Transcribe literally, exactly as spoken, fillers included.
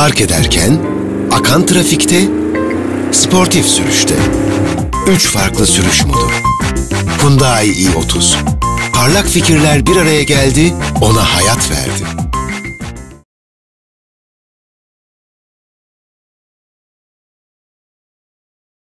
park ederken, akan trafikte, sportif sürüşte. Üç farklı sürüş modu. Hyundai i otuz. Parlak fikirler bir araya geldi, ona hayat verdi.